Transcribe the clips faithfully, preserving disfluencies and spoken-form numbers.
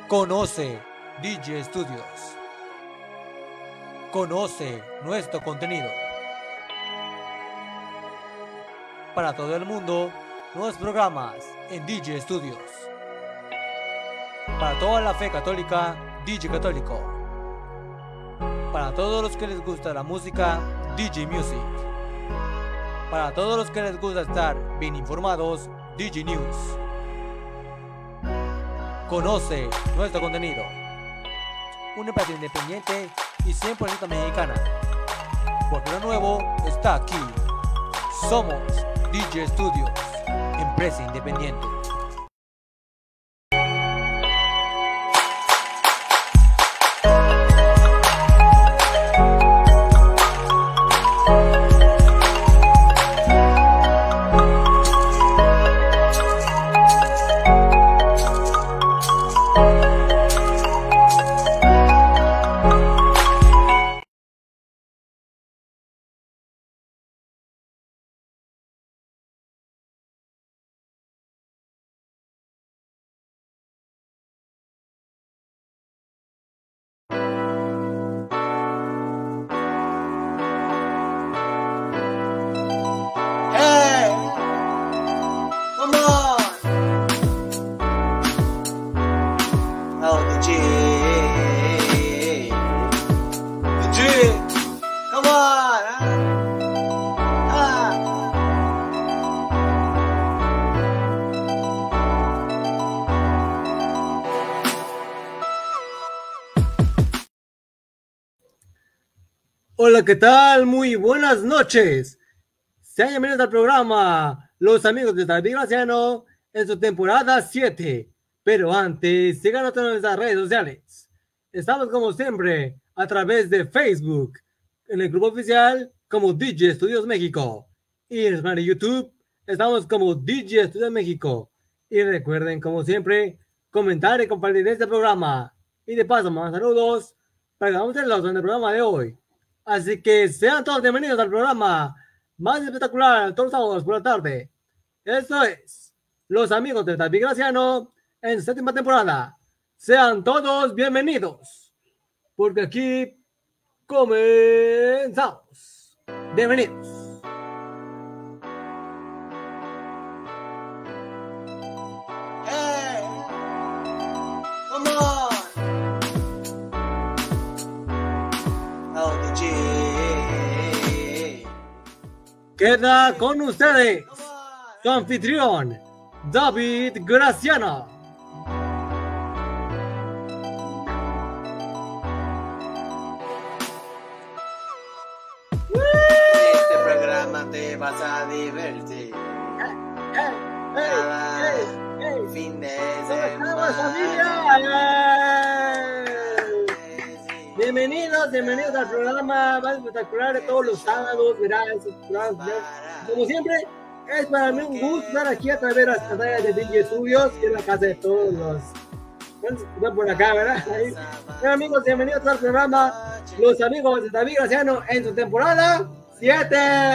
Conoce D J Studios. Conoce nuestro contenido. Para todo el mundo, nuevos programas en D J Studios. Para toda la fe católica, D J Católico. Para todos los que les gusta la música, D J Music. Para todos los que les gusta estar bien informados, D J News. Conoce nuestro contenido. Una empresa independiente y cien por ciento mexicana. Porque lo nuevo está aquí. Somos D J Studios, empresa independiente. Hola, ¿qué tal? Muy buenas noches. Sean bienvenidos al programa Los Amigos de David Graciano en su temporada siete. Pero antes, síganos en nuestras redes sociales. Estamos como siempre a través de Facebook, en el grupo oficial como D J Studios México. Y en el canal de YouTube estamos como D J Studios México. Y recuerden, como siempre, comentar y compartir este programa. Y de paso, más saludos para que vamos a hacerlos en el programa de hoy. Así que sean todos bienvenidos al programa más espectacular todos los sábados por la tarde. Esto es Los Amigos de David Graciano en séptima temporada. Sean todos bienvenidos, porque aquí comenzamos. Bienvenidos. Hey, come on. Queda con ustedes su anfitrión, David Graciano. Este programa te vas a divertir. Hey, hey, Cada hey, hey. fin de ¿Cómo estamos, semana. familia? Bienvenidos, bienvenidos al programa más espectacular de todos los sábados, verás, como siempre, es para mí un gusto estar aquí a través de las pantallas de D J Studios, que es la casa de todos los, están por acá, ¿verdad? Ahí. Bueno, amigos, bienvenidos al programa Los Amigos de David Graciano en su temporada siete.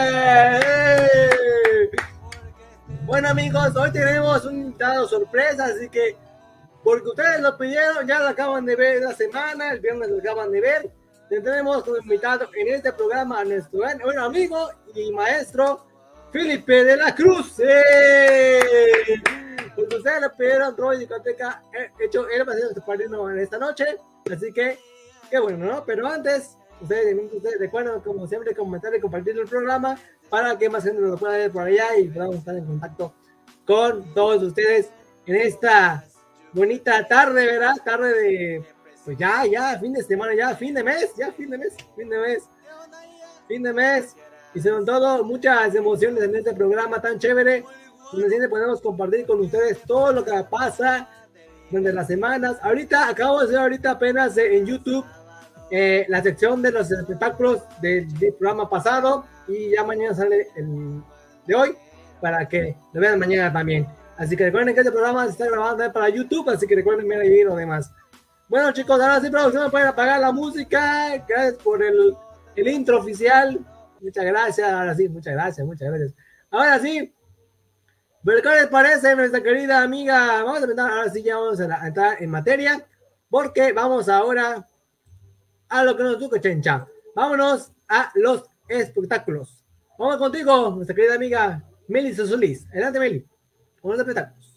Bueno, amigos, hoy tenemos un invitado sorpresa, así que porque ustedes lo pidieron, ya lo acaban de ver la semana, el viernes lo acaban de ver. Tendremos como invitado en este programa a nuestro buen amigo y maestro Felipe de la Cruz. ¡Eh! Porque ustedes lo pidieron, Troy Discoteca, hecho, él va a ser su padrino en esta noche. Así que, qué bueno, ¿no? Pero antes, ustedes, ustedes recuerden, como siempre, comentar y compartir el programa para que más gente lo pueda ver por allá y podamos estar en contacto con todos ustedes en esta bonita tarde, ¿verdad? Tarde de, pues ya, ya, fin de semana, ya, fin de mes, ya, fin de mes, fin de mes, fin de mes. Y sobre todo, muchas emociones en este programa tan chévere, donde siempre podemos compartir con ustedes todo lo que pasa durante las semanas. Ahorita, acabo de hacer ahorita apenas en YouTube eh, la sección de los espectáculos del, del programa pasado, y ya mañana sale el de hoy, para que lo vean mañana también. Así que recuerden que este programa se está grabando para YouTube, así que recuerden ver ahí lo demás. Bueno, chicos, ahora sí, producción, pueden apagar la música. Gracias por el, el intro oficial. Muchas gracias, ahora sí, muchas gracias, muchas gracias. Ahora sí, pero ¿qué les parece, nuestra querida amiga? Vamos a empezar, ahora sí ya vamos a entrar en materia porque vamos ahora a lo que nos toca, Chencha. Vámonos a los espectáculos. Vamos contigo, nuestra querida amiga Melissa Solís. Adelante, Meli, con los espectáculos.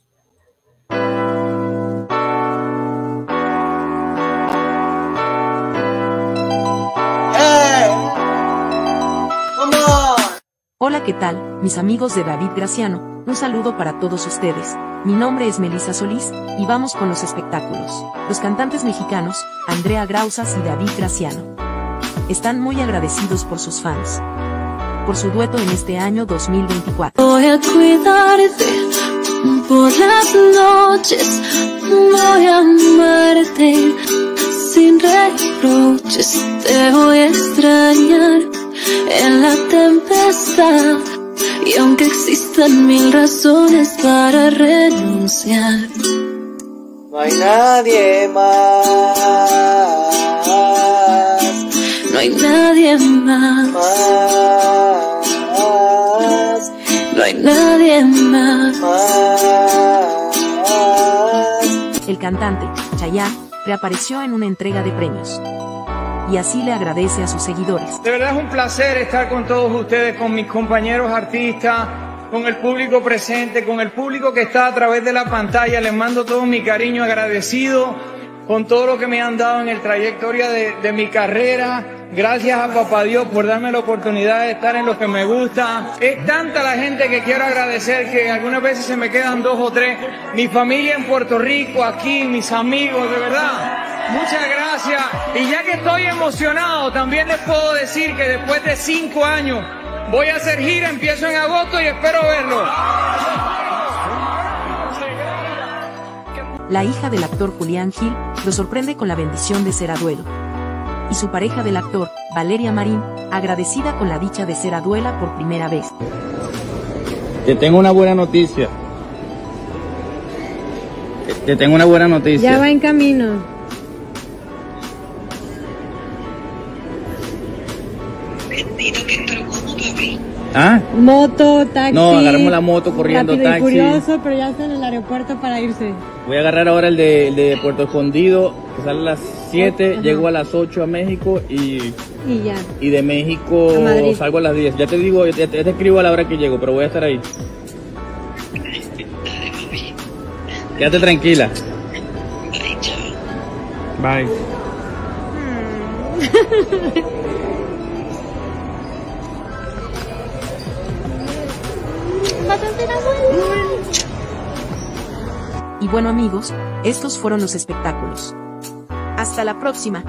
Hola, ¿qué tal, mis amigos de David Graciano? Un saludo para todos ustedes. Mi nombre es Melissa Solís, y vamos con los espectáculos. Los cantantes mexicanos, Andrea Grausas y David Graciano, están muy agradecidos por sus fans, por su dueto en este año dos mil veinticuatro. Voy a cuidarte por las noches, voy a amarte sin reproches, te voy a extrañar en la tempestad, y aunque existan mil razones para renunciar, no hay nadie más, no hay nadie más, más, no hay nadie más, más. El cantante, Chayanne, reapareció en una entrega de premios, y así le agradece a sus seguidores. De verdad es un placer estar con todos ustedes, con mis compañeros artistas, con el público presente, con el público que está a través de la pantalla. Les mando todo mi cariño, agradecido con todo lo que me han dado en el trayectoria de, de mi carrera. Gracias a Papá Dios por darme la oportunidad de estar en lo que me gusta. Es tanta la gente que quiero agradecer que algunas veces se me quedan dos o tres. Mi familia en Puerto Rico, aquí, mis amigos, de verdad. Muchas gracias. Y ya que estoy emocionado, también les puedo decir que después de cinco años voy a hacer gira, empiezo en agosto y espero verlo. La hija del actor Julián Gil lo sorprende con la bendición de ser abuelo. Y su pareja del actor, Valeria Marín, agradecida con la dicha de ser abuela por primera vez. Te tengo una buena noticia. Te tengo una buena noticia. Ya va en camino. ¿Ah? Moto, taxi. No, agarramos la moto corriendo, Rápido y taxi. Furioso, pero ya está en el aeropuerto para irse. Voy a agarrar ahora el de, el de Puerto Escondido, que sale a las siete, Ajá. llego a las ocho a México y, Y ya. y de México A Madrid. salgo a las diez. Ya te digo, ya te, ya te escribo a la hora que llego, pero voy a estar ahí. Quédate tranquila. Bye. Y bueno, amigos, estos fueron los espectáculos. Hasta la próxima.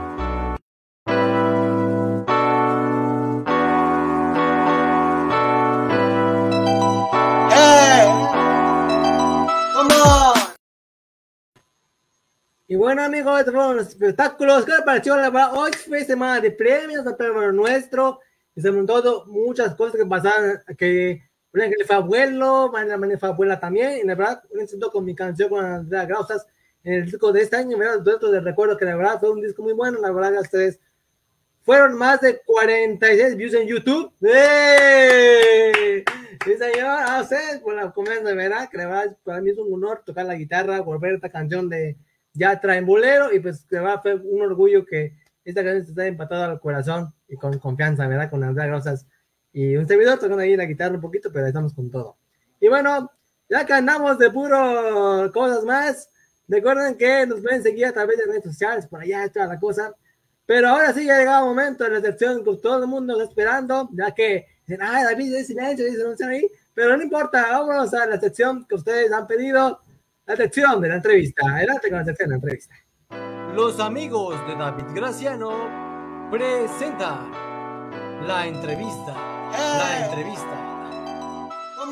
Y bueno, amigos, estos fueron los espectáculos. ¿Qué les pareció? La verdad, hoy fue semana de premios, el premio nuestro. Y se montó muchas cosas que pasaron, que una que le fue abuelo, María María fue abuela también. Y la verdad, un éxito con mi canción con Andrea Grausas en el disco de este año. ¿Verdad? Todo de recuerdo que la verdad fue un disco muy bueno. La verdad, a ustedes fueron más de cuarenta y seis views en YouTube. ¡Eh! Sí, señor, a ustedes por la comedia, de verdad, que la verdad, para mí es un honor tocar la guitarra, volver a esta canción de Ya Traen Bolero, y pues que va, fue un orgullo que esta canción se está empatada al corazón y con confianza, ¿verdad? Con Andrea Rosas y un servidor tocando ahí la guitarra un poquito, pero estamos con todo. Y bueno, ya que andamos de puro cosas más, recuerden que nos pueden seguir a través de redes sociales, por allá está la cosa. Pero ahora sí ya ha llegado el momento de la sección que todo el mundo está esperando, ya que dicen, ay, David, es silencio, dicen, no están ahí, pero no importa, vámonos a la sección que ustedes han pedido. La sección de la entrevista. Adelante con la sección de la entrevista. Los amigos de David Graciano presentan la entrevista. La entrevista.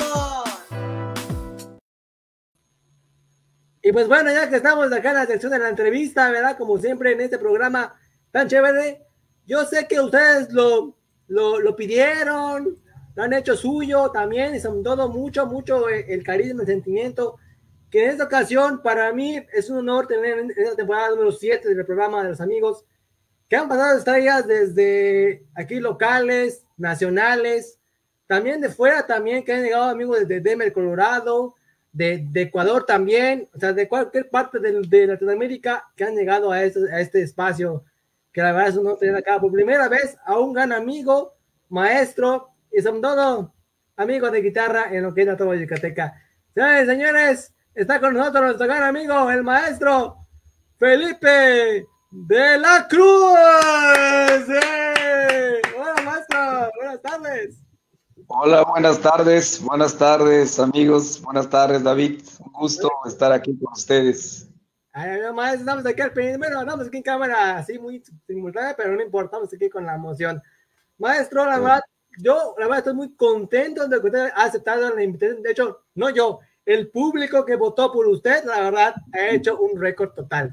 Y pues bueno, ya que estamos acá en la sección de la entrevista, ¿verdad? Como siempre en este programa tan chévere, yo sé que ustedes lo, lo, lo pidieron, lo han hecho suyo también, y sobre todo mucho, mucho el carisma, el sentimiento, que en esta ocasión para mí es un honor tener en esta temporada número siete del programa de los amigos, que han pasado estrellas desde aquí locales, nacionales, también de fuera también, que han llegado amigos desde Denver, Colorado, de, de Ecuador también, o sea, de cualquier parte de, de Latinoamérica que han llegado a este, a este espacio, que la verdad es un honor tener acá por primera vez a un gran amigo, maestro y sobre todo amigo de guitarra en lo que es la Trova Yucateca. Señores, señores, está con nosotros nuestro gran amigo, el maestro Felipe de la Cruz. ¡Eh! Hola, maestro, buenas tardes. Hola, buenas tardes, buenas tardes amigos, buenas tardes David, un gusto estar aquí con ustedes. Ay, ay, maestro, estamos aquí al primero, estamos aquí en cámara, así muy simultánea, pero no importa, estamos aquí con la emoción. Maestro, la verdad, yo la verdad estoy muy contento de que usted ha aceptado la invitación. De hecho, no yo, el público que votó por usted, la verdad, ha hecho un récord total.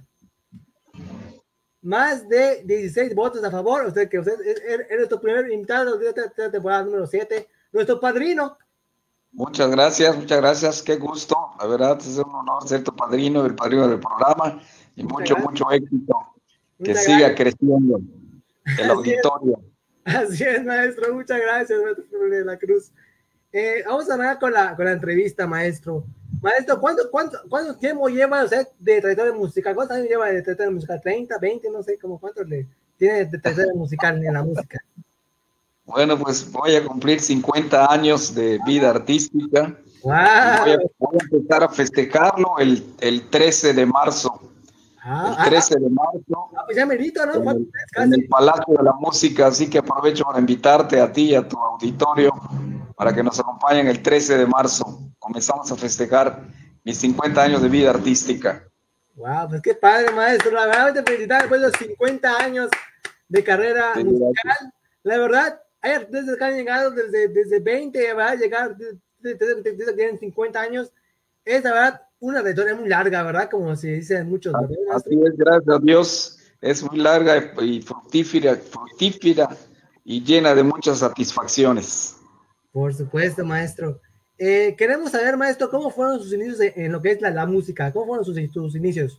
Más de dieciséis votos a favor. Usted que usted es, es nuestro primer invitado de esta, esta temporada número siete, nuestro padrino. Muchas gracias, muchas gracias, qué gusto. La verdad es un honor ser tu padrino, el padrino del programa, y mucho, mucho éxito. Que Muchas siga gracias. creciendo el Así auditorio. Es, así es, maestro. Muchas gracias, maestro de la Cruz. Eh, vamos a hablar con la, con la entrevista, maestro. Maestro, ¿cuánto, cuánto, ¿cuánto tiempo lleva usted de trayectoria musical? ¿Cuántos años lleva de trayectoria musical? ¿treinta, veinte? No sé, como cuánto le tiene de trayectoria musical en la música. Bueno, pues voy a cumplir cincuenta años de vida artística. ¡Wow! Voy a, voy a empezar a festejarlo el, el trece de marzo. Ah, el trece de marzo. Ah, pues ya merito, ¿no? En el, en el Palacio de la Música, así que aprovecho para invitarte a ti y a tu auditorio para que nos acompañen el trece de marzo. Comenzamos a festejar mis cincuenta años de vida artística. Wow, pues qué padre, maestro. La verdad, te felicitar después de los cincuenta años de carrera Sí, musical. gracias. La verdad, hay artistas que han llegado desde, desde veinte, ¿verdad? Llegar desde, desde, desde que tienen cincuenta años. Es, la verdad, una trayectoria muy larga, ¿verdad? Como se dicen muchos. ¿verdad, Así es, gracias a Dios. Es muy larga y fructífera, fructífera y llena de muchas satisfacciones. Por supuesto, maestro. Eh, queremos saber, maestro, ¿cómo fueron sus inicios en, en lo que es la, la música? ¿Cómo fueron sus, sus inicios?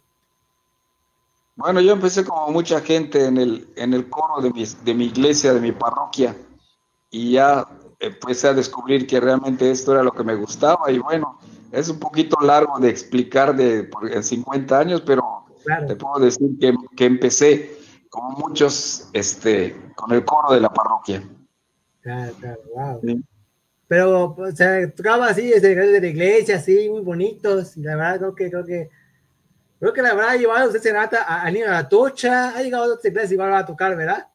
Bueno, yo empecé como mucha gente en el, en el coro de mi, de mi iglesia, de mi parroquia, y ya empecé a descubrir que realmente esto era lo que me gustaba, y bueno, es un poquito largo de explicar de, por, en cincuenta años, pero claro, te puedo decir que, que empecé, como muchos, este, con el coro de la parroquia. Claro, claro, wow. Sí. Pero, o sea, tocaba así, desde de la iglesia, así, muy bonitos, y la verdad creo que, creo que, creo que la verdad ha llevado usted Serenata al Niño de Atocha, ha llegado a otras iglesias y va a tocar, ¿verdad?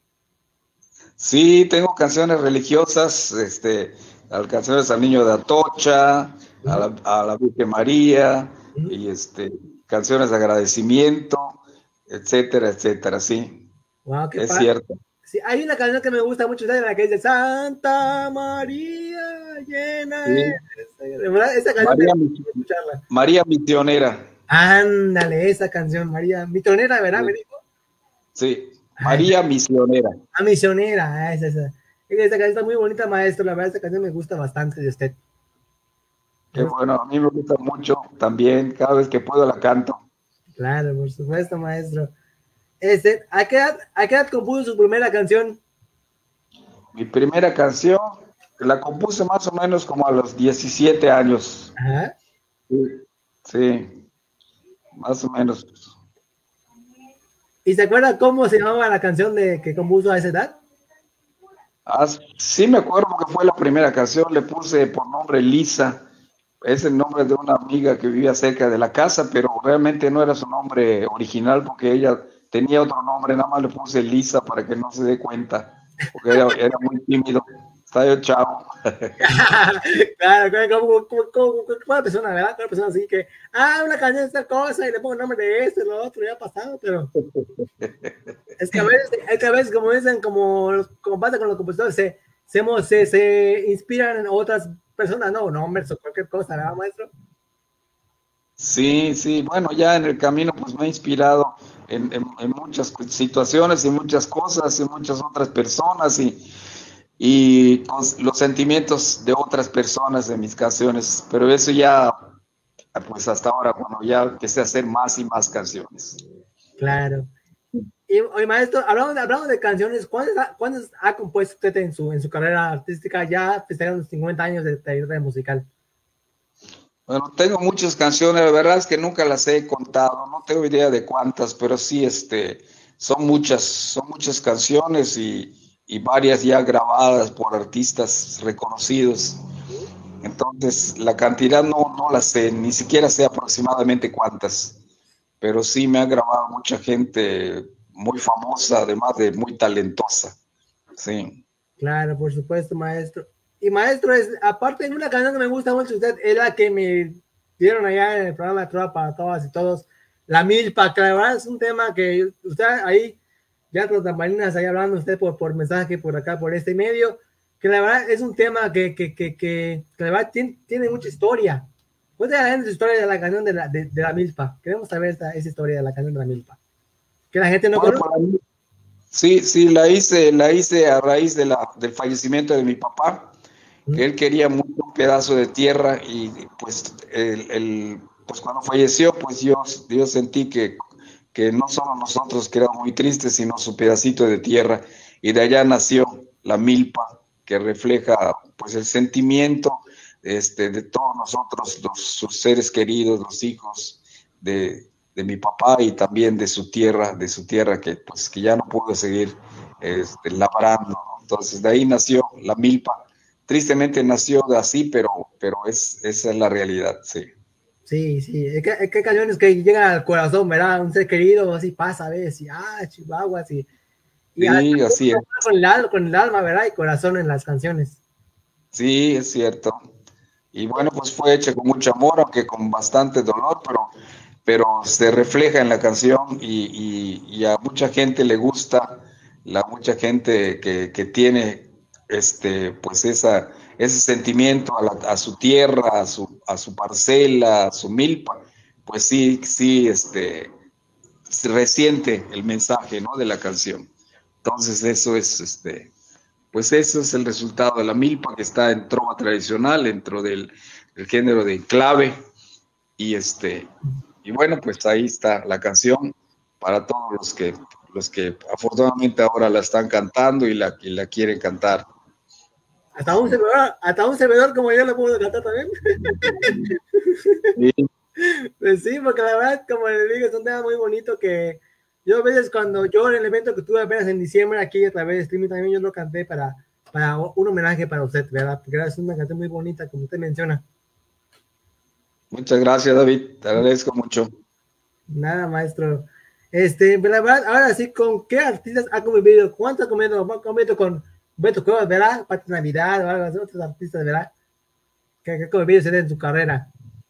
Sí, tengo canciones religiosas, este, canciones al Niño de Atocha, uh-huh. a, la, a la Virgen María, uh-huh. y este, canciones de agradecimiento, etcétera, etcétera, sí. Wow, qué es padre. Cierto. Sí, hay una canción que me gusta mucho, ¿sabes? La que dice Santa María llena sí. de... ¿verdad? Esa canción María, me gusta escucharla. María Misionera. Ándale, esa canción, María Misionera, ¿verdad? Sí. Me dijo. Sí, María Ay, Misionera. Ah, Misionera, esa, esa. Esa canción está muy bonita, maestro, la verdad, esa canción me gusta bastante de usted. Qué bueno, a mí me gusta mucho también, cada vez que puedo la canto. Claro, por supuesto, maestro. Este, ¿a qué edad, a qué edad compuso su primera canción? Mi primera canción la compuse más o menos como a los diecisiete años. Ajá. Sí, sí, más o menos. ¿Y se acuerda cómo se llamaba la canción de que compuso a esa edad? Ah, sí me acuerdo que fue la primera canción, le puse por nombre Lisa. Es el nombre de una amiga que vivía cerca de la casa, pero realmente no era su nombre original porque ella tenía otro nombre, nada más le puse Lisa para que no se dé cuenta, porque era, era muy tímido. Está yo chavo. Claro, como, como, como, como una persona, ¿verdad? Una persona así que, ah, una canción de esta cosa y le pongo el nombre de este, lo otro, ya ha pasado, pero es que a veces, es que a veces como dicen, como, como pasa con los compositores, se, se, se, se inspiran en otras personas, no, nombres o cualquier cosa, ¿verdad, maestro? Sí, sí, bueno, ya en el camino pues me he inspirado en, en, en muchas situaciones y muchas cosas y muchas otras personas y, y con los sentimientos de otras personas de mis canciones, pero eso ya, pues hasta ahora, bueno, ya empecé a hacer más y más canciones. Claro. Y, oye, maestro, hablando de, hablando de canciones, ¿cuántas, ¿cuántas ha compuesto usted en su, en su carrera artística ya festejando los cincuenta años de trayectoria musical? Bueno, tengo muchas canciones, la verdad es que nunca las he contado, no tengo idea de cuántas, pero sí, este, son muchas, son muchas canciones y, y varias ya grabadas por artistas reconocidos. Entonces, la cantidad no, no la sé, ni siquiera sé aproximadamente cuántas, pero sí me ha grabado mucha gente muy famosa, además de muy talentosa. Sí. Claro, por supuesto, maestro. Y maestro, es, aparte de una canción que me gusta mucho, usted es la que me dieron allá en el programa de Trova para todas y todos, La Milpa, que la verdad es un tema que usted ahí, ya con las tambalinas ahí hablando usted por, por mensaje, por acá, por este medio, que la verdad es un tema que, que, que, que, que la verdad tiene, tiene mucha historia. Cuéntale a la gente su historia de la canción de la, de, de la Milpa. Queremos saber esta, esa historia de la canción de la Milpa. Que la gente no Bueno, conoce. para mí, sí, sí, la hice, la hice a raíz de la, del fallecimiento de mi papá, que él quería mucho un pedazo de tierra y pues, el, el, pues cuando falleció, pues yo, yo sentí que, que no solo nosotros quedamos muy tristes, sino su pedacito de tierra, y de allá nació la Milpa, que refleja pues el sentimiento este, de todos nosotros, los, sus seres queridos, los hijos de, de mi papá y también de su tierra, de su tierra que pues que ya no pudo seguir este, labrando. Entonces de ahí nació la Milpa. Tristemente nació de así, pero, pero es, esa es la realidad, sí. Sí, sí, es que, es que hay canciones que llegan al corazón, ¿verdad? Un ser querido, así pasa, ¿ves? Y, ah, Chihuahua, así. Y sí, así es. Con el, alma, con el alma, ¿verdad? Y corazón en las canciones. Sí, es cierto. Y bueno, pues fue hecha con mucho amor, aunque con bastante dolor, pero, pero se refleja en la canción y, y, y a mucha gente le gusta, la mucha gente que, que tiene este, pues esa, ese sentimiento a, la, a su tierra, a su, a su parcela, a su milpa, pues sí, sí, este, se resiente el mensaje, ¿no? De la canción. Entonces eso es, este, pues eso es el resultado de la milpa, que está en trova tradicional, dentro del, del género de clave, y este, y bueno, pues ahí está la canción para todos los que, los que afortunadamente ahora la están cantando y la, y la quieren cantar. Hasta un servidor, hasta un servidor como yo lo puedo cantar también. Sí. Pues sí, porque la verdad, como le digo, es un tema muy bonito que yo a veces cuando yo en el evento que tuve apenas en diciembre aquí a través de streaming también yo lo canté para, para un homenaje para usted, ¿verdad? Porque es una canción muy bonita, como usted menciona. Muchas gracias, David, te agradezco mucho. Nada, maestro. Este, la verdad, ahora sí, ¿con qué artistas ha convivido? ¿Cuánto ha convivido? ¿Ha convivido con Beto Cuevas, verdad? Pati Navidad o algo así, otros artistas, ¿verdad? ¿Qué ha convivido usted en su carrera?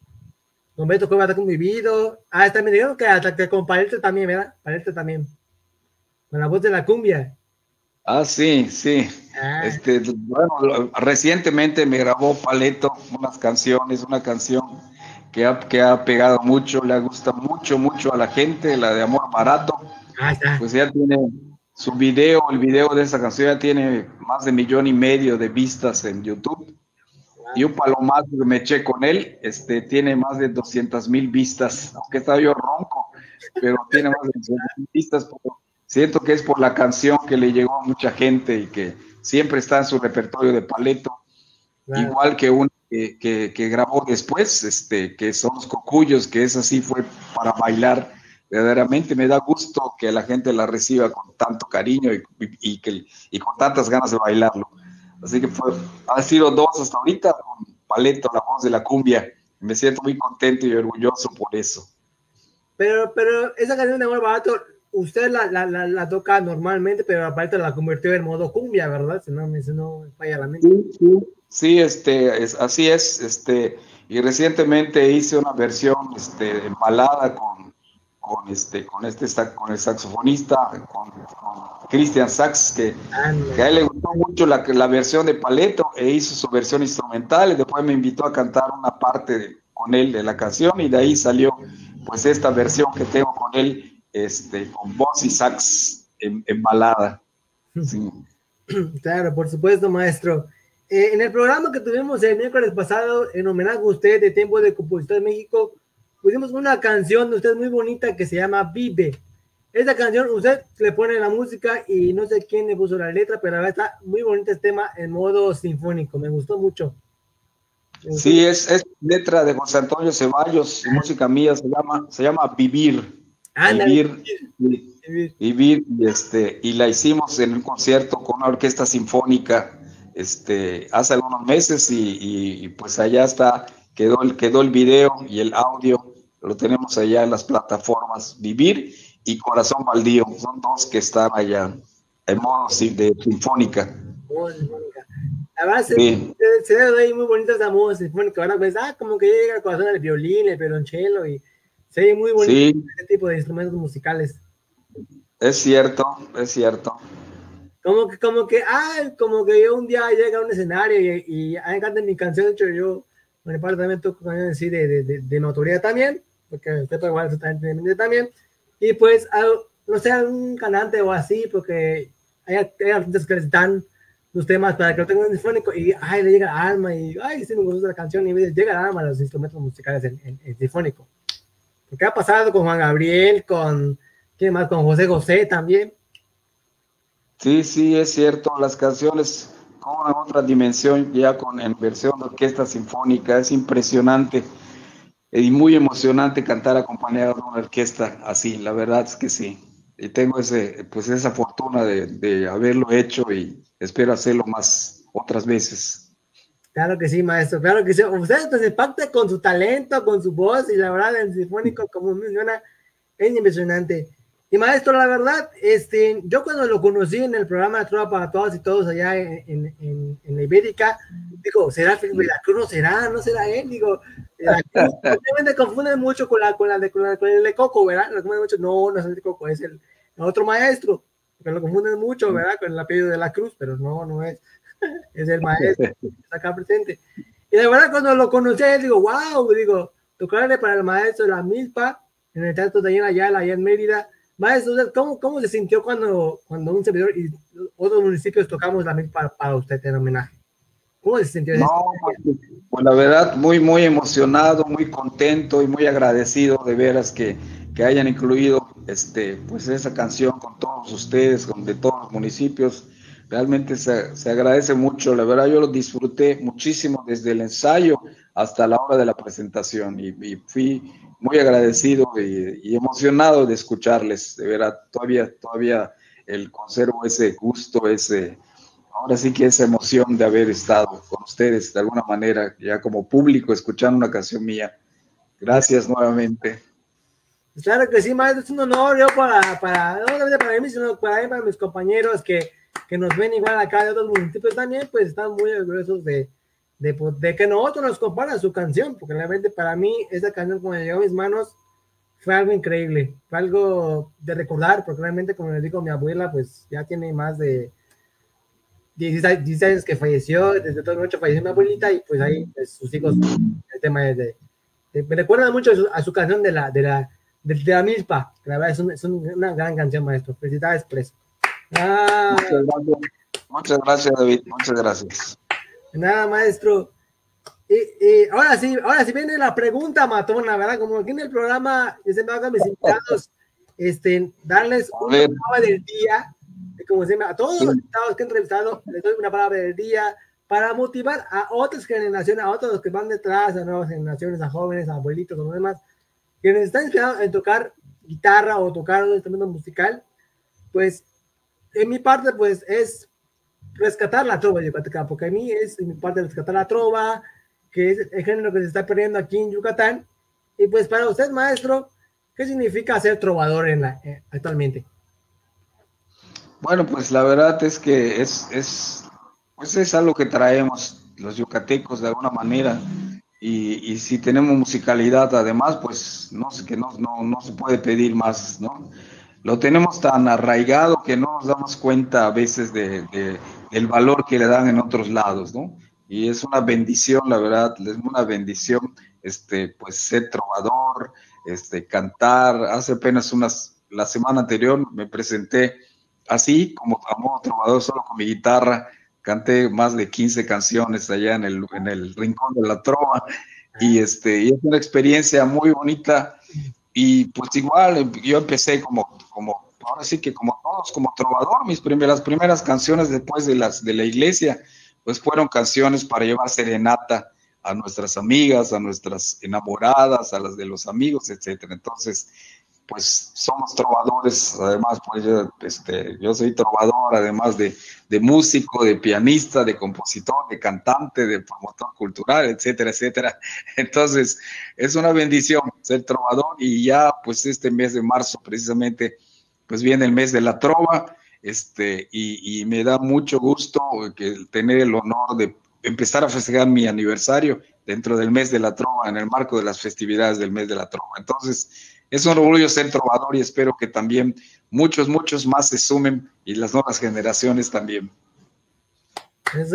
Con Beto Cuevas ha convivido. Ah, está me dijeron que hasta que con Palito también, ¿verdad? Palito también. Con la voz de la cumbia. Ah, sí, sí. Ah. Este, bueno, recientemente me grabó Paleto unas canciones, una canción que ha, que ha pegado mucho, le gusta mucho, mucho a la gente, la de Amor Barato. Ah, está. Pues ya tiene su video, el video de esa canción ya tiene más de millón y medio de vistas en YouTube. Y un palomazo que me eché con él, este, tiene más de doscientas mil vistas, aunque estaba yo ronco, pero tiene más de doscientas mil vistas. Pero siento que es por la canción que le llegó a mucha gente y que siempre está en su repertorio de Paleto. Claro. Igual que un que, que, que grabó después, este, que son Los Cocuyos, que esa sí fue para bailar. Verdaderamente me da gusto que la gente la reciba con tanto cariño y, y, y, que, y con tantas ganas de bailarlo. Así que fue, han sido dos hasta ahorita con Paleto, la voz de la cumbia. Me siento muy contento y orgulloso por eso. Pero, pero esa canción de Amor Barato, usted la, la, la, la toca normalmente, pero aparte la convirtió en modo cumbia, ¿verdad? Si no, si no falla la mente. Sí, sí, sí, este, es, así es. Este, y recientemente hice una versión este, embalada con, con, este, con, este, con el saxofonista, con, con Cristian Sax, que, que a él le gustó mucho la, la versión de Paleto e hizo su versión instrumental y después me invitó a cantar una parte de, con él de la canción y de ahí salió pues esta versión que tengo con él, este, con voz y sax en, en balada. Sí. Claro, por supuesto, maestro. Eh, en el programa que tuvimos el miércoles pasado, en homenaje a usted de Tiempo de Compositor de México, pusimos una canción de usted muy bonita que se llama Vive. Esta canción, usted le pone la música y no sé quién le puso la letra, pero la verdad está muy bonito este tema en modo sinfónico. Me gustó mucho. Sí, es, es letra de José Antonio Ceballos y música mía, se llama, se llama Vivir. Ándale, Vivir, vivir, vivir. Vivir, y este, y la hicimos en un concierto con una orquesta sinfónica, este, hace algunos meses, y, y, y pues allá está, quedó el, quedó el video y el audio, lo tenemos allá en las plataformas, Vivir y Corazón Baldío, son dos que están allá en modo de sinfónica. Oh, sinfónica. La verdad, se, Sí. se, se ve ahí muy bonita esa música sinfónica, ¿verdad? Pues, ah, como que llega al corazón el violín, el violonchelo, y se ve muy bonito Sí. ese tipo de instrumentos musicales. Es cierto, es cierto. Como que, como que, ah, como que yo un día llego a un escenario y, y ahí canten mi canción, de hecho yo, bueno, parte también toco canciones así de, de, de, de notoriedad también, porque usted igual totalmente también, y pues, a, no sé, un cantante o así, porque hay, hay artistas que les dan los temas para que lo tengan en sinfónico, y ay, le llega al alma, y ay, sí me gusta la canción, y llega al alma a los instrumentos musicales en, en, en sinfónico. Porque ha pasado con Juan Gabriel, con, ¿quién más? Con José José también. Sí, sí, es cierto, las canciones cobran otra dimensión ya con en versión de orquesta sinfónica, es impresionante y muy emocionante cantar acompañado de una orquesta así, la verdad es que sí. Y tengo ese, pues esa fortuna de, de haberlo hecho y espero hacerlo más otras veces. Claro que sí, maestro, claro que sí. Usted pues impacta con su talento, con su voz, y la verdad, el sinfónico, como menciona, es impresionante. Y maestro, la verdad, este, yo cuando lo conocí en el programa de Trova para Todos y Todos allá en, en, en, en la Ibérica, digo, ¿será Felipe de la Cruz? ¿No será? ¿No será él? Digo, la Cruz, obviamente confunden mucho con la, con la de, con la, con el de Coco, ¿verdad? Lo confunden mucho. No, no es el de Coco, es el, el otro maestro, porque lo confunden mucho, ¿verdad? Con el apellido de la Cruz, pero no, no es. Es el maestro que está acá presente. Y de verdad, cuando lo conocí, digo, wow, digo, tocarle para el maestro de la milpa, en el Teatro de Ayala, allá en Mérida. Maestro, ¿cómo, cómo se sintió cuando, cuando un servidor y otros municipios tocamos la milpa para, para usted en homenaje? ¿Cómo se sintió? No, pues, pues la verdad, muy, muy emocionado, muy contento y muy agradecido de veras que, que hayan incluido este, pues esa canción con todos ustedes, con de todos los municipios. Realmente se, se agradece mucho, la verdad yo lo disfruté muchísimo desde el ensayo hasta la hora de la presentación y, y fui muy agradecido y, y emocionado de escucharles, de verdad, todavía, todavía el conservo ese gusto, ese, ahora sí que esa emoción de haber estado con ustedes de alguna manera, ya como público, escuchando una canción mía. Gracias nuevamente. Claro que sí, maestro, es un honor yo para, para, no solamente para mí, sino para, para mis compañeros que que nos ven igual acá de otros municipios también, pues están muy orgullosos de, de, de que nosotros nos compartan su canción, porque realmente para mí esa canción cuando llegó a mis manos fue algo increíble, fue algo de recordar, porque realmente como les digo, mi abuela pues ya tiene más de dieciséis años que falleció, desde todo el noche falleció mi abuelita y pues ahí pues, sus hijos, el tema es de, de me recuerda mucho a su, a su canción de la, de la, de, de la milpa, que la verdad es, un, es un, una gran canción, maestro, felicidades por eso. Ah, muchas gracias, muchas gracias, David, muchas gracias. Nada, maestro. Y, y ahora sí, ahora sí viene la pregunta matona, ¿verdad? Como aquí en el programa, yo siempre hago a mis invitados, este, darles una palabra del día, como siempre, a todos los invitados que he entrevistado, les doy una palabra del día para motivar a otras generaciones, a otros que van detrás, a nuevas generaciones, a jóvenes, a abuelitos, a los demás, que les están inspirados en tocar guitarra o tocar un instrumento musical, pues en mi parte, pues, es rescatar la trova yucateca, porque a mí es en mi parte rescatar la trova, que es el género que se está perdiendo aquí en Yucatán. Y pues para usted, maestro, ¿qué significa ser trovador en la, eh, actualmente? Bueno, pues la verdad es que es, es, pues es algo que traemos los yucatecos de alguna manera. Y, y si tenemos musicalidad, además, pues no sé, que no, no, no se puede pedir más, ¿no? Lo tenemos tan arraigado que no nos damos cuenta a veces de, de, del valor que le dan en otros lados, ¿no? Y es una bendición, la verdad, es una bendición, este, pues ser trovador, este, cantar. Hace apenas unas, la semana anterior me presenté así, como a modo trovador, solo con mi guitarra, canté más de quince canciones allá en el, en el Rincón de la Trova, y, este, y es una experiencia muy bonita. Y pues igual yo empecé como, como, ahora sí que como todos, como trovador. Mis primeras, las primeras canciones después de, las, de la iglesia, pues fueron canciones para llevar serenata a nuestras amigas, a nuestras enamoradas, a las de los amigos, etcétera. Entonces, pues somos trovadores, además, pues yo, este, yo soy trovador, además de, de músico, de pianista, de compositor, de cantante, de promotor cultural, etcétera, etcétera. Entonces, es una bendición ser trovador, y ya, pues este mes de marzo, precisamente, pues viene el mes de la trova, este, y, y me da mucho gusto que tener el honor de empezar a festejar mi aniversario dentro del mes de la trova, en el marco de las festividades del mes de la trova. Entonces, es un orgullo ser trovador, y espero que también muchos, muchos más se sumen, y las nuevas generaciones también. ¡Eso!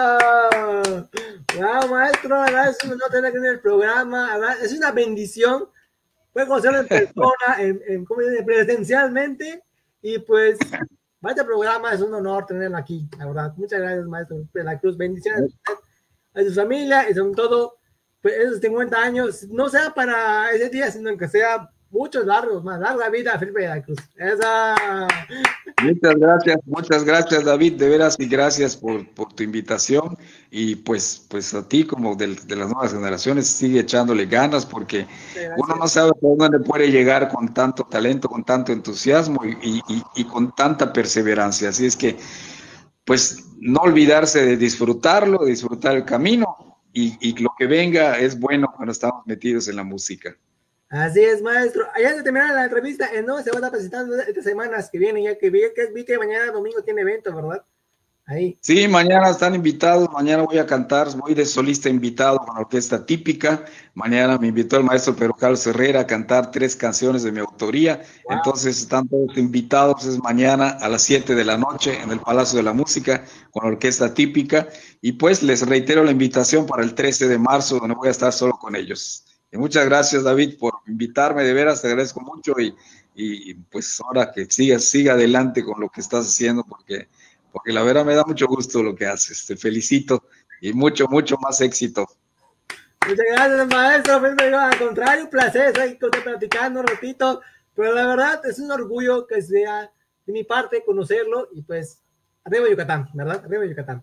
¡Wow, maestro! Es un honor tener aquí en el programa. Es una bendición. Puede conocerlo en persona, en, en, ¿cómo dice? Presencialmente. Y pues, vaya programa, es un honor tenerlo aquí, la verdad. Muchas gracias, maestro de la Cruz. Bendiciones a su familia, y sobre todo, pues esos cincuenta años, no sea para ese día, sino que sea muchos largos, más larga vida a Felipe de la Cruz. Esa. Muchas gracias, muchas gracias, David, de veras, y gracias por, por tu invitación, y pues, pues a ti, como de, de las nuevas generaciones, sigue echándole ganas, porque uno no sabe por dónde puede llegar con tanto talento, con tanto entusiasmo y, y, y con tanta perseverancia. Así es que, pues, no olvidarse de disfrutarlo, de disfrutar el camino, y, y lo que venga es bueno cuando estamos metidos en la música. Así es, maestro. Allá de terminar la entrevista, ¿en dónde se va a estar presentando estas semanas que vienen? Ya que vi que, vi que mañana domingo tiene evento, ¿verdad? Ahí. Sí, mañana están invitados, mañana voy a cantar, voy de solista invitado con orquesta típica. Mañana me invitó el maestro Pedro Carlos Herrera a cantar tres canciones de mi autoría. Wow. Entonces están todos invitados, es mañana a las siete de la noche en el Palacio de la Música con orquesta típica. Y pues les reitero la invitación para el trece de marzo, donde voy a estar solo con ellos. Y muchas gracias, David, por invitarme, de veras, te agradezco mucho, y, y pues ahora que sigas, siga adelante con lo que estás haciendo, porque, porque la verdad me da mucho gusto lo que haces, te felicito, y mucho, mucho más éxito. Muchas gracias, maestro. Al contrario, un placer estar platicando un ratito, pero la verdad es un orgullo que sea de mi parte conocerlo, y pues, arriba Yucatán, ¿verdad? Arriba Yucatán.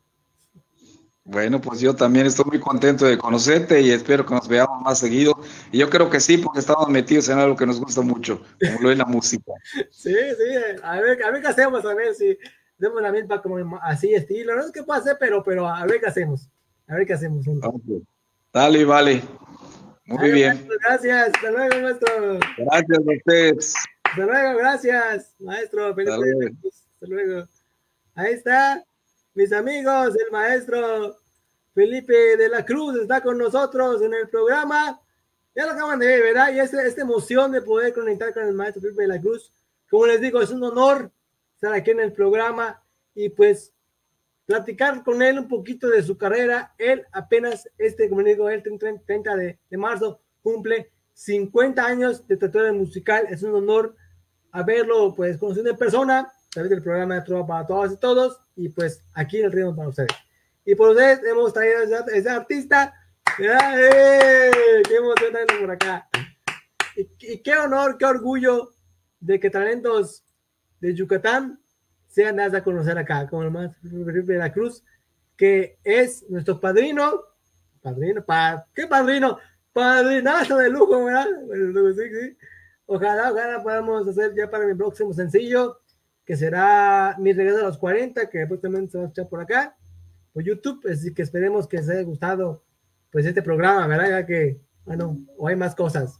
Bueno, pues yo también estoy muy contento de conocerte, y espero que nos veamos más seguido. Y yo creo que sí, porque estamos metidos en algo que nos gusta mucho, como lo es la música. Sí, sí, a ver, a ver qué hacemos, a ver si hacemos la misma como así estilo. No sé qué puede hacer, pero, pero a ver qué hacemos. A ver qué hacemos. Okay. Dale, vale. Muy Ay, bien. Maestro, gracias. Hasta luego, maestro. Gracias a ustedes. Hasta luego, gracias, maestro. Felipe. Hasta luego. Hasta luego. Ahí está. Mis amigos, el maestro Felipe de la Cruz está con nosotros en el programa. Ya lo acaban de ver, ¿verdad? Y esta, esta emoción de poder conectar con el maestro Felipe de la Cruz, como les digo, es un honor estar aquí en el programa y pues platicar con él un poquito de su carrera. Él apenas, este, como les digo, el treinta de marzo cumple cincuenta años de trayectoria musical. Es un honor haberlo pues conocido en persona a través del programa de Trova para Todas y Todos, y pues aquí en el ritmo para ustedes. Y por ustedes hemos traído a ese artista. ¡Eh! ¡Qué emoción tenerlo por acá! Y, y qué honor, qué orgullo de que talentos de Yucatán sean dados a conocer acá, como el maestro Felipe de la Cruz, que es nuestro padrino. Padrino, pa, ¿qué padrino? Padrinazo de lujo, ¿verdad? Sí, sí. Ojalá, ojalá podamos hacer ya para mi próximo sencillo, que será Mi Regreso a los cuarenta, que después también se va a escuchar por acá, por YouTube. Así que esperemos que les haya gustado pues este programa, ¿verdad? Ya que, bueno, o hay más cosas.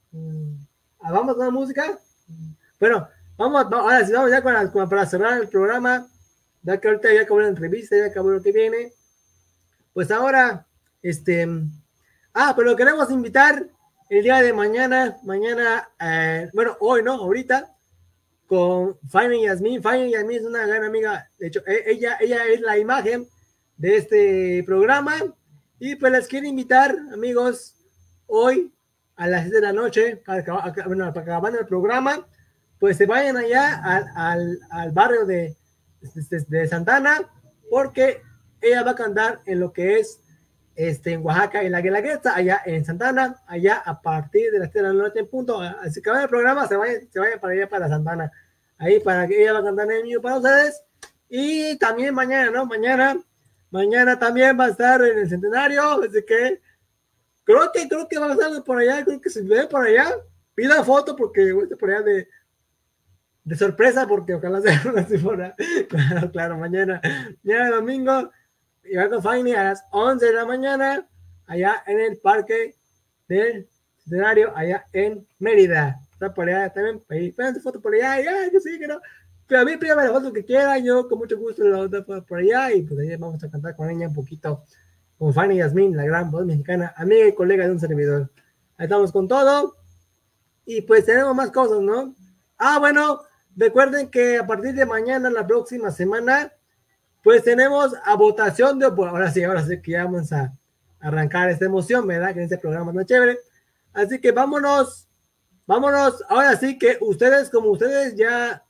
¿Vamos con la música? Bueno, vamos, ahora sí, vamos ya con la, con, para cerrar el programa, ya que ahorita ya acabó la entrevista, ya acabó lo que viene. Pues ahora, este, ah, pero queremos invitar el día de mañana, mañana, eh, bueno, hoy, ¿no? Ahorita, con Fanny Yasmín. Fanny Yasmín es una gran amiga, de hecho, ella, ella es la imagen de este programa, y pues les quiero invitar, amigos, hoy a las siete de la noche, para acabar el programa, pues se vayan allá al, al, al barrio de, de, de Santana, porque ella va a cantar en lo que es este, en Oaxaca, en la Guelaguetza, allá en Santana, allá a partir de las siete de la noche en punto. Así que van el programa, se vayan, se vayan para allá, para Santana, ahí para que ella va a cantar en el mío para ustedes. Y también mañana, ¿no? Mañana Mañana también va a estar en el centenario, así que creo que creo que va a estar por allá, creo que si ve por allá, pida foto porque voy a estar por allá de, de sorpresa, porque ojalá sea así por allá. Claro, claro, mañana, mañana domingo, y va con Fanny a las once de la mañana, allá en el parque del centenario, allá en Mérida. Está por allá también, ahí, pídanse foto por allá, ya, yo sí que no. Pero a mí pídame la foto que quieran, yo con mucho gusto la otra por allá, y pues ahí vamos a cantar con ella un poquito, con Fanny Yasmín, la gran voz mexicana, amiga y colega de un servidor. Ahí estamos con todo, y pues tenemos más cosas, ¿no? Ah, bueno, recuerden que a partir de mañana, la próxima semana, pues tenemos a votación de, pues ahora sí, ahora sí que ya vamos a arrancar esta emoción, ¿verdad? Que este programa no es chévere. Así que vámonos, vámonos, ahora sí que ustedes, como ustedes ya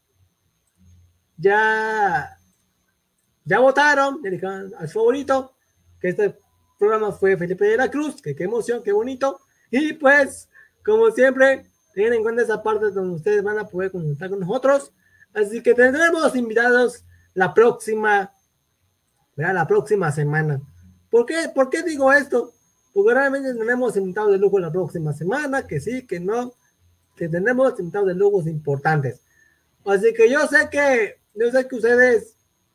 ya, ya votaron, dedicaron a su favorito, que este programa fue Felipe de la Cruz, que qué emoción, qué bonito, y pues, como siempre, tengan en cuenta esa parte donde ustedes van a poder consultar con nosotros, así que tendremos invitados la próxima, ¿verdad? La próxima semana. ¿Por qué? ¿Por qué digo esto? Porque realmente tenemos invitados de lujo la próxima semana, que sí, que no, que tenemos invitados de lujo importantes. Así que yo sé que Yo sé que ustedes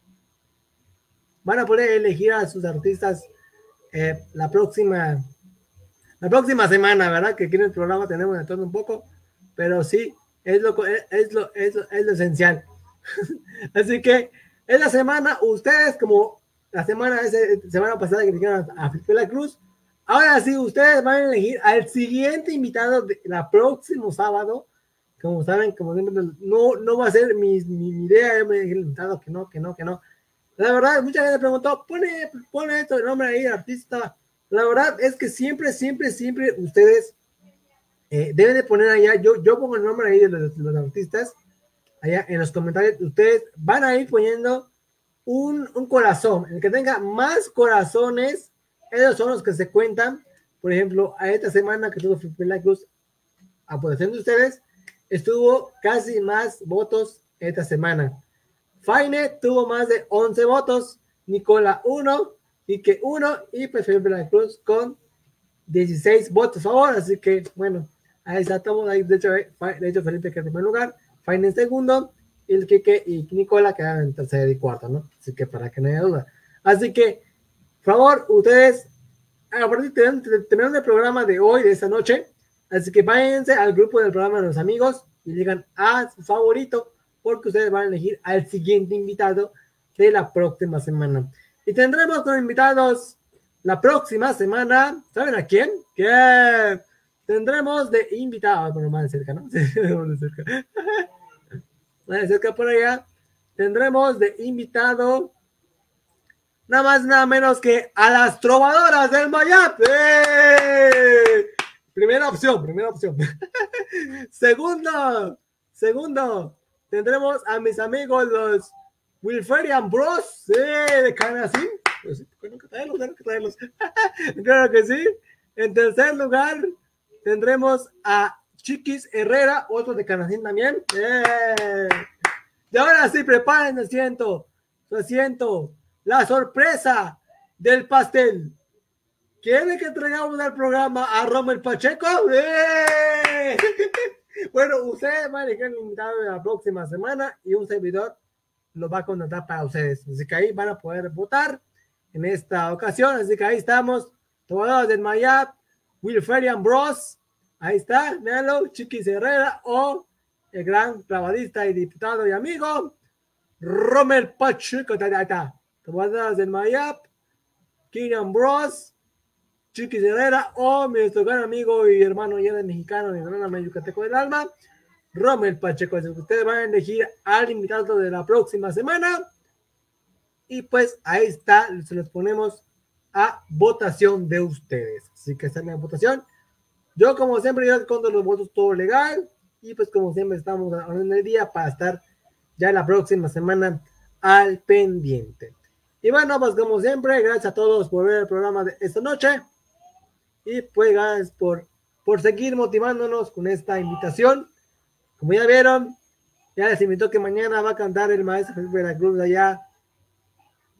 van a poder elegir a sus artistas eh, la próxima la próxima semana, ¿verdad? Que aquí en el programa tenemos de todo un poco, pero sí, es lo, es, es lo, es lo, es lo esencial. Así que esta semana, ustedes, como la semana, esa semana pasada que eligieron a Felipe de la Cruz, ahora sí, ustedes van a elegir al siguiente invitado de la próximo sábado. Como saben, como siempre, no, no va a ser mi, mi, mi idea, yo me he invitado que no, que no, que no. La verdad, mucha gente preguntó, pone, pone esto el nombre ahí, artista. La verdad es que siempre, siempre, siempre ustedes eh, deben de poner allá, yo, yo pongo el nombre ahí de los, de los artistas, allá en los comentarios, ustedes van a ir poniendo un, un corazón. El que tenga más corazones, esos son los que se cuentan. Por ejemplo, a esta semana que tuvo Felipe de la Cruz, a posición de ustedes, estuvo casi más votos esta semana. Faine tuvo más de once votos, Nicola uno, Ike uno y pues Felipe de la Cruz con dieciséis votos a favor. Así que bueno, ahí está todo. Ahí, de, hecho, de hecho, Felipe quedó en primer lugar, Faine en segundo, y el Quique y Nicola quedaron en tercer y cuarto, ¿no? Así que para que no haya duda. Así que, por favor, ustedes, a partir de terminar el programa de hoy, de esta noche, así que váyanse al grupo del programa de los amigos y digan a su favorito, porque ustedes van a elegir al siguiente invitado de la próxima semana. Y tendremos con invitados la próxima semana, ¿saben a quién? Que tendremos de invitado, bueno, más de cerca, ¿no? Más de cerca. Más de cerca por allá. Tendremos de invitado nada más, nada menos que a las trovadoras del Mayap. ¡Eh! Primera opción, primera opción. Segundo, segundo, tendremos a mis amigos los Wilferian Bros, eh, de Canacín. Pues, tengo que traerlos, tengo que traerlos. Claro que sí. En tercer lugar, tendremos a Chiquis Herrera, otro de Canacín también. Eh. Y ahora sí, preparen el asiento, su asiento, la sorpresa del pastel. ¿Quieren que traigamos al programa a Rommel Pacheco? ¡Eh! Bueno, ustedes van a elegir el invitado de la próxima semana y un servidor lo va a contratar para ustedes. Así que ahí van a poder votar en esta ocasión. Así que ahí estamos, tomados del Mayap, Wilferian Bros. Ahí está, véanlo, Chiquis Herrera o el gran clavadista y diputado y amigo Rommel Pacheco. Ahí está, tomados del Mayap, Keenan Bros. Chiquis Herrera o nuestro gran amigo y hermano ya de mexicano y gran yucateco del alma, Rommel Pacheco. Ustedes van a elegir al invitado de la próxima semana y pues ahí está, se los ponemos a votación de ustedes. Así que está en la votación. Yo como siempre yo escondo los votos todo legal y pues como siempre estamos en el día para estar ya la próxima semana al pendiente. Y bueno, pues como siempre, gracias a todos por ver el programa de esta noche. Y pues gracias por, por seguir motivándonos con esta invitación. Como ya vieron, ya les invito que mañana va a cantar el maestro Felipe de la Cruz allá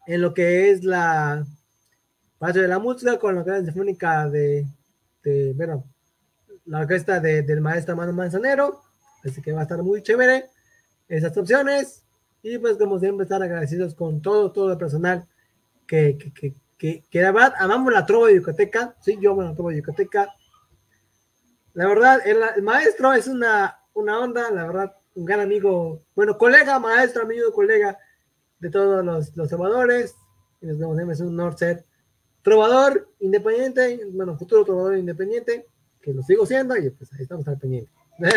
en lo que es la parte de la música con la orquesta sinfónica de, de bueno, la orquesta de, del maestro Mano Manzanero, así que va a estar muy chévere esas opciones, y pues como siempre estar agradecidos con todo, todo el personal que, que, que, que, que la verdad amamos la trova de Yucateca, sí, yo amo la trova de Yucateca, la verdad, el, el maestro es una, una onda, la verdad, un gran amigo, bueno, colega, maestro, amigo, colega de todos los, los trovadores, y nos vemos, es un honor ser trovador independiente, bueno, futuro trovador independiente, que lo sigo siendo, y pues ahí estamos al pendiente.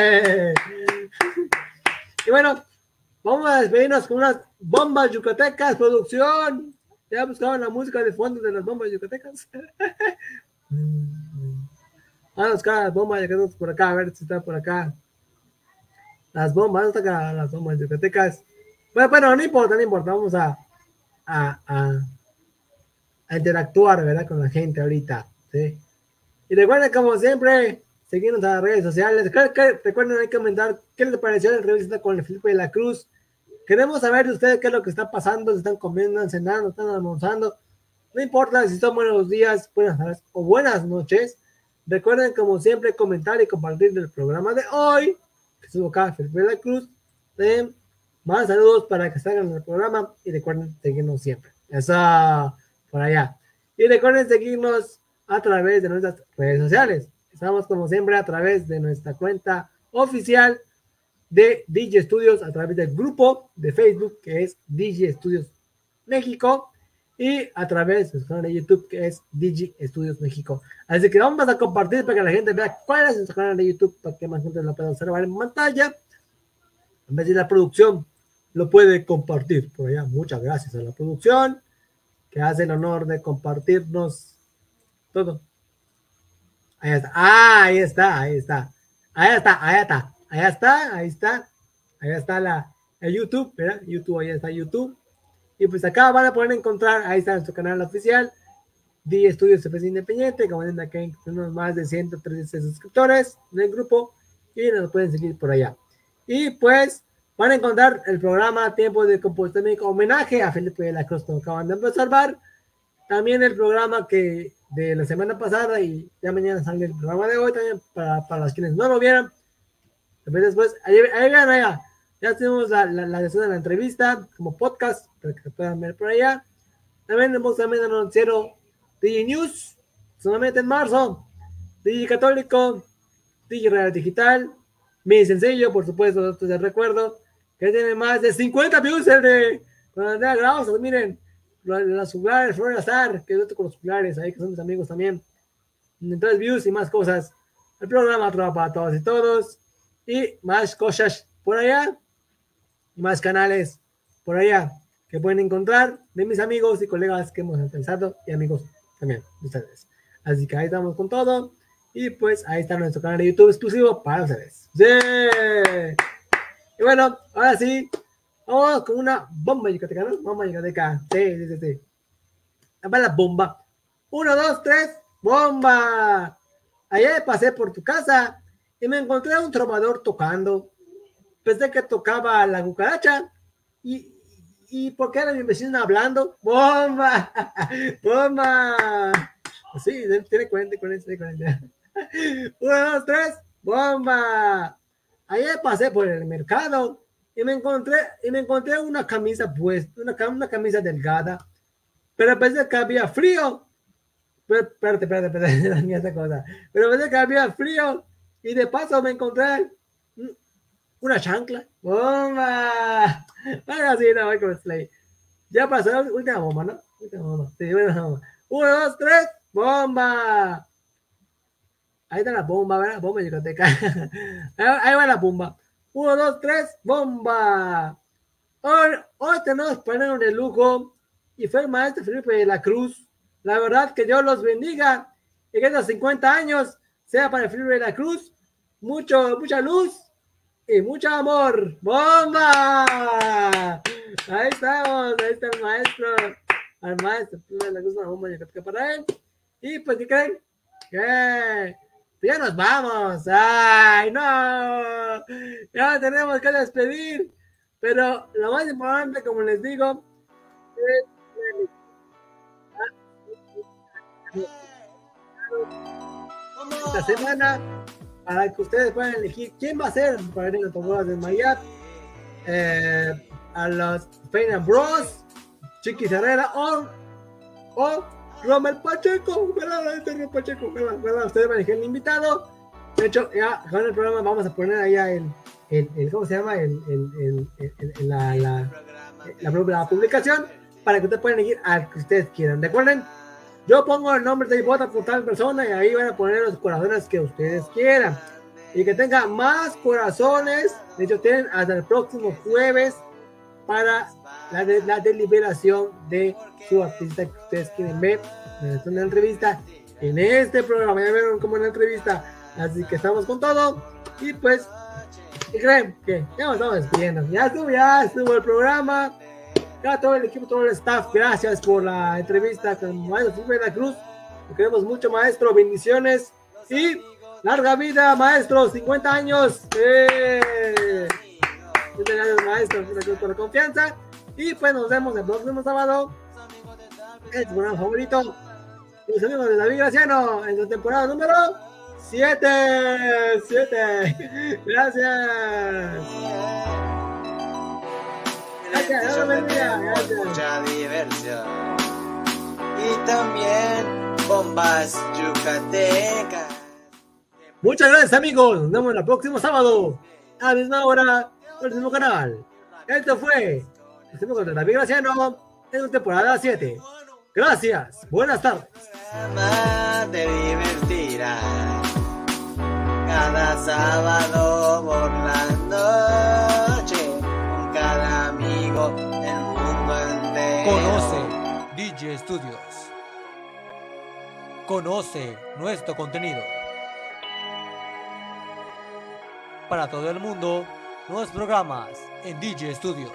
Y bueno, vamos a despedirnos con unas bombas yucatecas, producción. Ya buscaban la música de fondo de las bombas yucatecas. Vamos a buscar las bombas yucatecas por acá, a ver si está por acá. Las bombas, hasta acá, las bombas yucatecas. Bueno, bueno, no importa, no importa, vamos a, a, a, a interactuar, ¿verdad? Con la gente ahorita, ¿sí? Y recuerden, como siempre, seguirnos en las redes sociales. Recuerden, hay que comentar qué les pareció la entrevista con el Felipe de la Cruz. Queremos saber de ustedes qué es lo que está pasando, si están comiendo, están cenando, están almorzando. No importa si son buenos días, buenas tardes o buenas noches. Recuerden, como siempre, comentar y compartir el programa de hoy. Que estuvo acá Felipe de la Cruz. ¿Sí? Más saludos para que salgan en el programa. Y recuerden seguirnos siempre. Eso, por allá. Y recuerden seguirnos a través de nuestras redes sociales. Estamos como siempre a través de nuestra cuenta oficial de D J Studios, a través del grupo de Facebook que es D J Studios México, y a través de su canal de YouTube que es D J Studios México. Así que vamos a compartir para que la gente vea cuál es nuestro canal de YouTube, para que más gente lo pueda observar en pantalla. En vez de la producción lo puede compartir por allá. Muchas gracias a la producción que hace el honor de compartirnos todo. Ahí está. Ah, ahí está, ahí está. Ahí está, ahí está. Ahí está, ahí está. Ahí está la, el YouTube, ¿verdad? YouTube, ahí está YouTube. Y pues acá van a poder encontrar, ahí está nuestro canal oficial, D J Studios C P C Independiente. Como ven acá, tenemos más de ciento trece suscriptores en el grupo y nos pueden seguir por allá. Y pues van a encontrar el programa Tiempo de Composición, homenaje a Felipe de la Cruz, como acaban de observar. También el programa que de la semana pasada, y ya mañana sale el programa de hoy también para, para los quienes no lo vieron. Después, ahí, ahí vean allá, ya tenemos la, la, la sesión de la entrevista como podcast para que se puedan ver por allá. También tenemos también el noticiero D J News, solamente en marzo, D J Católico, D J Real Digital, Mi Sencillo, por supuesto, nosotros les recuerdo que tiene más de cincuenta views el de con Andrea Grausa, miren, los juglares, Flor Azar, que es otro con los juglares, ahí que son mis amigos también. Entonces, views y más cosas. El programa trabaja para todos y todos. Y más cosas por allá. Más canales por allá que pueden encontrar de mis amigos y colegas que hemos empezado. Y amigos también de ustedes. Así que ahí estamos con todo. Y pues ahí está nuestro canal de YouTube exclusivo para ustedes. ¡Sí! Y bueno, ahora sí. Vamos con una bomba yucateca, ¿no? Bomba yucateca. Sí, sí, sí, sí. Va la bomba. Uno, dos, tres. ¡Bomba! Ayer pasé por tu casa y me encontré a un trovador tocando. Pensé que tocaba la cucaracha. Y, y ¿por qué era mi vecina hablando? ¡Bomba! ¡Bomba! Sí, tiene cuarenta, cuarenta, cuarenta. Uno, dos, tres. ¡Bomba! Ayer pasé por el mercado y me encontré, y me encontré una camisa puesta, una, una camisa delgada, pero pensé que había frío. Pero, espérate, espérate, espérate, esa cosa. Pero pensé que había frío y de paso me encontré una chancla. ¡Bomba! Ahora sí, no voy con Slay. Ya pasó la última bomba, ¿no? Última bomba. Sí, última bomba. Uno, dos, tres, bomba. Ahí está la bomba, ¿verdad? Bomba yucateca. Ahí va la bomba. Uno, dos, tres, bomba. Hoy, hoy tenemos panel de lujo y fue el maestro Felipe de la Cruz. La verdad que Dios los bendiga y que estos cincuenta años sea para Felipe de la Cruz mucho, mucha luz y mucho amor. ¡Bomba! Ahí estamos, ahí está el maestro, al maestro Felipe de la Cruz, una bomba yucateca para él. Y pues, ¿qué creen? ¿Qué? Ya nos vamos. ¡Ay, no! Ya tenemos que despedir. Pero lo más importante, como les digo, es esta semana para que ustedes puedan elegir quién va a ser para ir a Tombolas de Mayat, eh, a los Feina Bros, Chiquis Herrera o, o Romel Pacheco, ¿verdad? Romel Pacheco, ¿verdad? ¿verdad? Ustedes van a elegir el invitado. De hecho, ya con el programa vamos a poner allá el, el, el ¿cómo se llama? El, el, el, el, el la, la, la, la, la publicación para que ustedes puedan elegir al que ustedes quieran. Recuerden, yo pongo el nombre de vota por tal persona y ahí van a poner los corazones que ustedes quieran. Y que tenga más corazones. De hecho, tienen hasta el próximo jueves para la, de, la deliberación de su artista que ustedes quieren ver en una entrevista en este programa. Ya vieron como en la entrevista. Así que estamos con todo. Y pues, ¿qué creen? Que ya nos estamos despidiendo. Ya estuvo, ya estuvo el programa. A todo el equipo, todo el staff, gracias por la entrevista con el maestro Fulvio de la Cruz. Lo queremos mucho, maestro. Bendiciones y larga vida, maestro. cincuenta años. ¡Eh! Muchas gracias, maestro, por la confianza. Y pues nos vemos el próximo sábado en su programa favorito. Los amigos de David Graciano en su temporada número siete. siete. Gracias. Gracias, gracias. Mucha diversión y también bombas yucatecas. Muchas gracias, amigos. Nos vemos el próximo sábado a la misma hora por el mismo canal. Esto fue el de David Graciano en su temporada siete. Gracias. Buenas tardes. Te divertirás cada sábado por la noche. Cada amigo del mundo entero. Conoce D J Studios. Conoce nuestro contenido. Para todo el mundo, nuevos programas en D J Studios.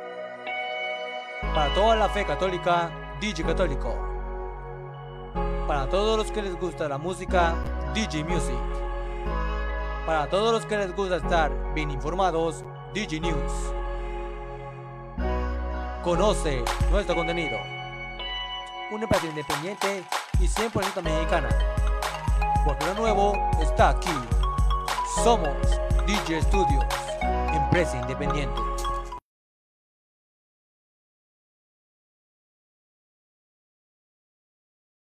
Para toda la fe católica, D J Católico. Para todos los que les gusta la música, D J Music. Para todos los que les gusta estar bien informados, D J News. Conoce nuestro contenido. Una empresa independiente y cien por ciento mexicana. Porque lo nuevo está aquí. Somos D J Studios, empresa independiente.